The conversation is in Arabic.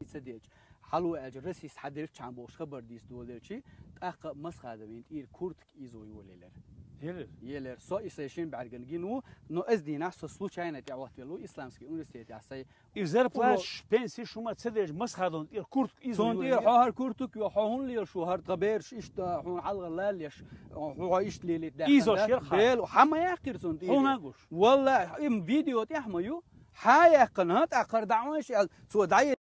سديج حلو أجرسيس حدير كان بوش خبر ديس دولرشي تأخ مسخة بين إير كورتك إيزوي وليلر يلر سو إسيشين بعرقن جنو نو أزدي نحس سلوك عينة تعوض فيلو إسلامسكي أونيفرسيتي عساي إزار بلاش بنسي شو ما تصدق مسخة دون إير كورتك إيزوي صون إير حوار كورتك وحون لير شو هار قبيرش إيش تا حون حلقة لاليش هو إيش ليلي ده إيزو شير بيل وحما يأكل صون إير هون أقول والله إم فيديو تحميو حياة قناة أقر دعوان شيء سو دعي